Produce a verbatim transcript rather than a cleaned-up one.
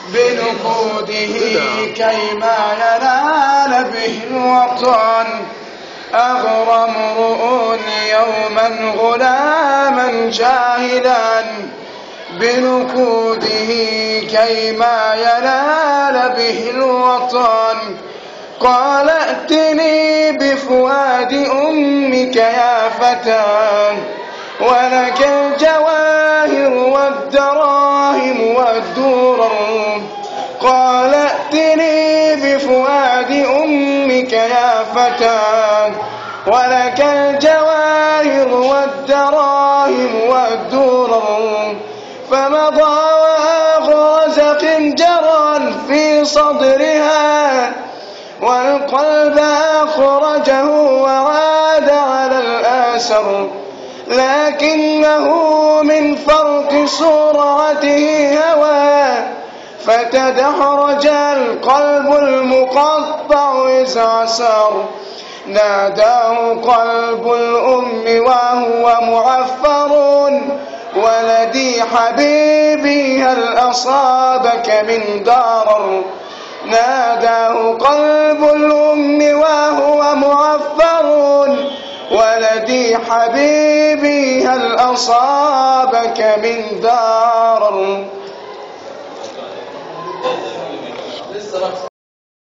بنقوده كيما ينال به الوطن. أغرى امرؤ يوما غلاما جاهلا بنقوده كيما ينال به الوطن. قال ائتني بفؤاد أمك يا فتى ولك الجواهر والدراهم والدرر. قال ائتني بفؤاد أمك يا فتى ولك الجواهر والدراهم والدرر. فمضى وأغرز خنجرا في صدرها والقلب أخرجه وعاد على الآسر. لكنه من فرط سرعته هوى فتدحرج القلب المقطع إذ عسر. ناداه قلب الأم وهو معفر ولدي حبيبي هل أصابك من ضرر. ناداه قلب الأم وهو معفر ولدي حبيبي هل أصابك من ضرر.